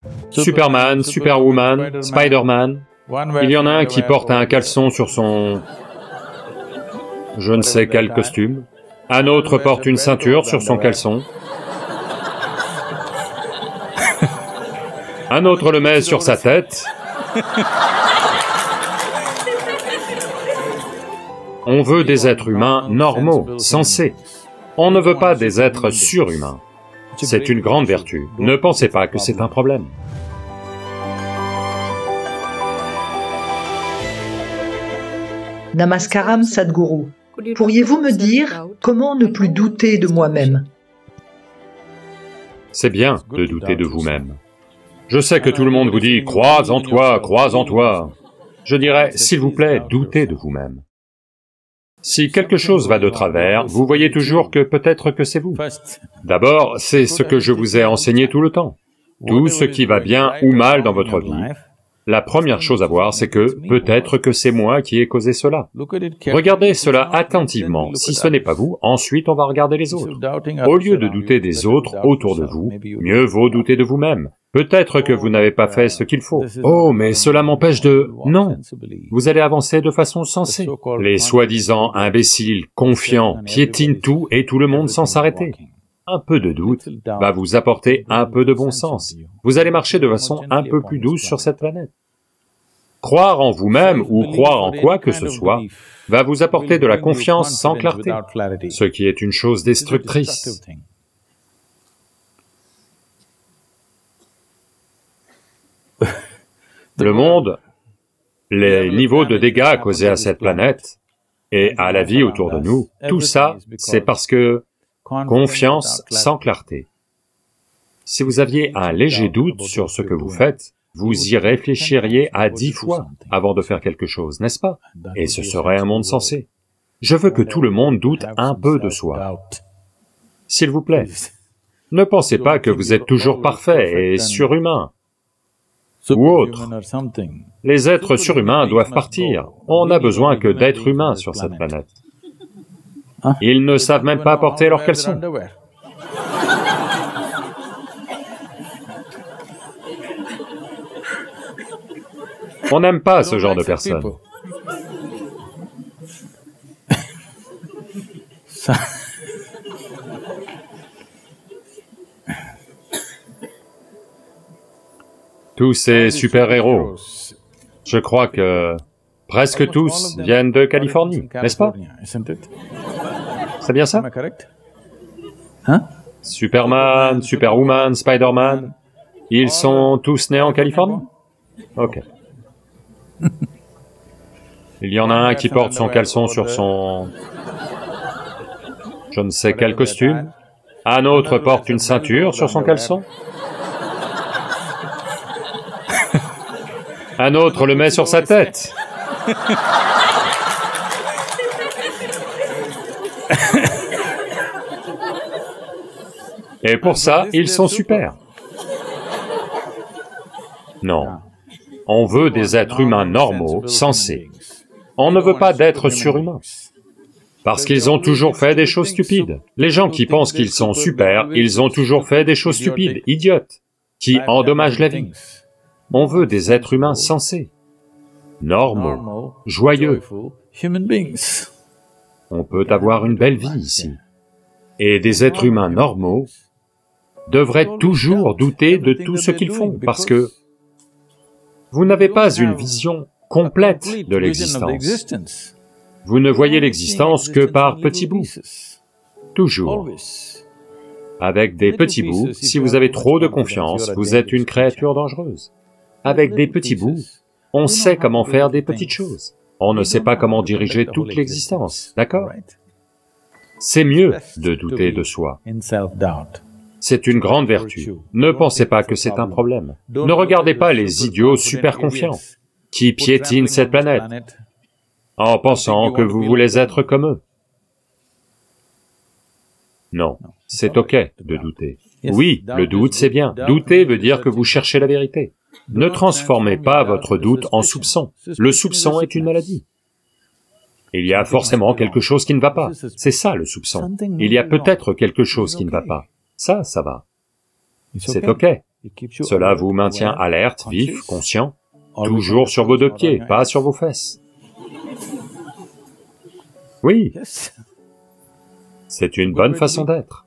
Superman, Superwoman, Spider-Man. Il y en a un qui porte un caleçon sur son... je ne sais quel costume. Un autre porte une ceinture sur son caleçon. Un autre le met sur sa tête. On veut des êtres humains normaux, sensés. On ne veut pas des êtres surhumains. C'est une grande vertu. Ne pensez pas que c'est un problème. Namaskaram Sadhguru. Pourriez-vous me dire comment ne plus douter de moi-même? C'est bien de douter de vous-même. Je sais que tout le monde vous dit « crois en toi, crois en toi ». Je dirais, s'il vous plaît, doutez de vous-même. Si quelque chose va de travers, vous voyez toujours que peut-être que c'est vous. D'abord, c'est ce que je vous ai enseigné tout le temps. Tout ce qui va bien ou mal dans votre vie, la première chose à voir, c'est que peut-être que c'est moi qui ai causé cela. Regardez cela attentivement. Si ce n'est pas vous, ensuite on va regarder les autres. Au lieu de douter des autres autour de vous, mieux vaut douter de vous-même. Peut-être que vous n'avez pas fait ce qu'il faut. Oh, mais cela m'empêche de... Non, vous allez avancer de façon sensée. Les soi-disant imbéciles, confiants, piétinent tout et tout le monde sans s'arrêter. Un peu de doute va vous apporter un peu de bon sens. Vous allez marcher de façon un peu plus douce sur cette planète. Croire en vous-même ou croire en quoi que ce soit va vous apporter de la confiance sans clarté, ce qui est une chose destructrice. Le monde, les niveaux de dégâts causés à cette planète et à la vie autour de nous, tout ça, c'est parce que confiance sans clarté. Si vous aviez un léger doute sur ce que vous faites, vous y réfléchiriez à 10 fois avant de faire quelque chose, n'est-ce pas? Et ce serait un monde sensé. Je veux que tout le monde doute un peu de soi. S'il vous plaît, ne pensez pas que vous êtes toujours parfait et surhumain, ou autre. Les êtres surhumains doivent partir. On n'a besoin que d'êtres humains sur cette planète. Ils ne savent même pas porter leurs caleçons. On n'aime pas ce genre de personnes. Tous ces super-héros, je crois que presque tous viennent de Californie, n'est-ce pas? C'est bien ça? Superman, Superwoman, Spider-Man, ils sont tous nés en Californie? Ok. Il y en a un qui porte son caleçon sur son... je ne sais quel costume. Un autre porte une ceinture sur son caleçon. Un autre le met sur sa tête. Et pour ça, ils sont super. Non. On veut des êtres humains normaux, sensés. On ne veut pas d'êtres surhumains. Parce qu'ils ont toujours fait des choses stupides. Les gens qui pensent qu'ils sont super, ils ont toujours fait des choses stupides, idiotes, qui endommagent la vie. On veut des êtres humains sensés, normaux, joyeux. On peut avoir une belle vie ici. Et des êtres humains normaux devraient toujours douter de tout ce qu'ils font, parce que vous n'avez pas une vision complète de l'existence. Vous ne voyez l'existence que par petits bouts, toujours. Avec des petits bouts, si vous avez trop de confiance, vous êtes une créature dangereuse. Avec des petits bouts, on sait comment faire des petites choses. On ne sait pas comment diriger toute l'existence, d'accord? C'est mieux de douter de soi. C'est une grande vertu. Ne pensez pas que c'est un problème. Ne regardez pas les idiots super confiants qui piétinent cette planète en pensant que vous voulez être comme eux. Non, c'est ok de douter. Oui, le doute c'est bien. Douter veut dire que vous cherchez la vérité. Ne transformez pas votre doute en soupçon. Le soupçon est une maladie. Il y a forcément quelque chose qui ne va pas. C'est ça le soupçon. Il y a peut-être quelque chose qui ne va pas. Ça va. C'est ok. Cela vous maintient alerte, vif, conscient, toujours sur vos deux pieds, pas sur vos fesses. Oui, c'est une bonne façon d'être.